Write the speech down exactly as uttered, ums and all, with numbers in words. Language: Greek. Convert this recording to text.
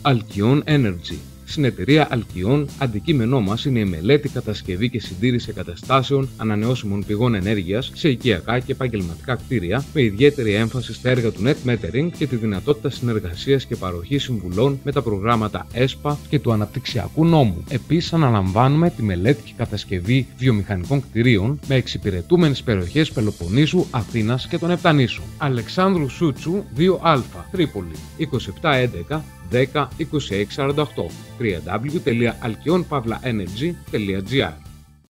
Alkion Energy. Στην εταιρεία Alkion, αντικείμενό μας είναι η μελέτη, κατασκευή και συντήρηση εγκαταστάσεων ανανεώσιμων πηγών ενέργειας σε οικιακά και επαγγελματικά κτίρια, με ιδιαίτερη έμφαση στα έργα του Net Metering και τη δυνατότητα συνεργασίας και παροχής συμβουλών με τα προγράμματα ΕΣΠΑ και του Αναπτυξιακού Νόμου. Επίσης, αναλαμβάνουμε τη μελέτη και κατασκευή βιομηχανικών κτιρίων με εξυπηρετούμενες περιοχές Πελοποννήσου, Αθήνας και των Επτανήσων. Αλεξάνδρου Σούτσου δύο Α, Τρίπολη, είκοσι επτά έντεκα δέκα είκοσι έξι σαράντα οκτώ, double-u double-u double-u τελεία alkion pavla energy τελεία gr.